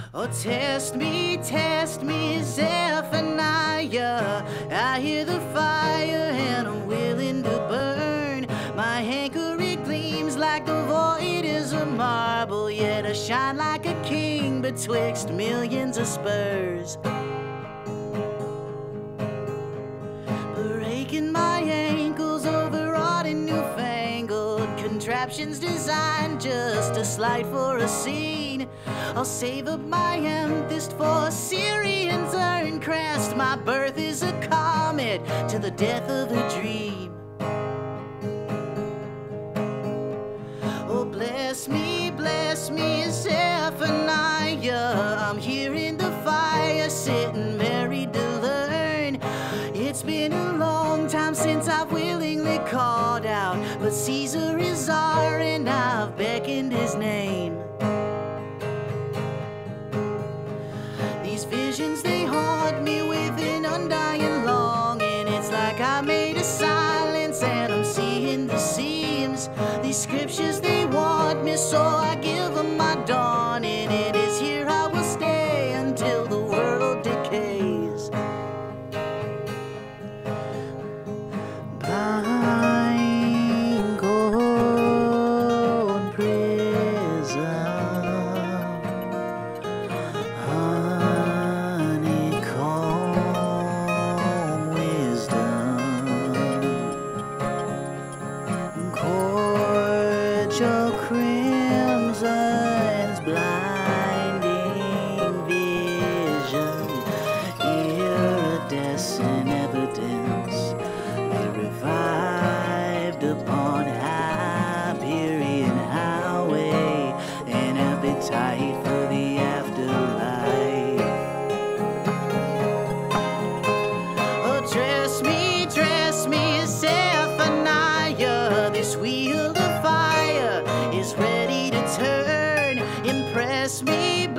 Oh, test me, Zephaniah. I hear the fire and I'm willing to burn. My anchor, it gleams like the void is a marble, yet I shine like a king betwixt millions of spurs. Breaking my ankles overwrought and newfangled contraptions designed just a slide for a scene. I'll save up my amethyst for Syrian's urn crest. My birth is a comet to the death of a dream. Oh, bless me, Zephaniah. I'm here in the fire, sitting married to learn. It's been a long time since I've willingly called out, but Caesar is czar and I've beckoned his name. These visions, they haunt me with an undying longing. It's like I made a silence and I'm seeing the seams. These scriptures, they want me, so I give them my dawn. And it is here I will stay until the world decays. Pine cold prison, honeycomb wisdom, cordial crimson's blinding vision, iridescent evidence, they revived upon Hyperion Highway, an appetite for the afterlife. Oh, dress me, Zephaniah. This wheel of fire is ready to turn. Impress me,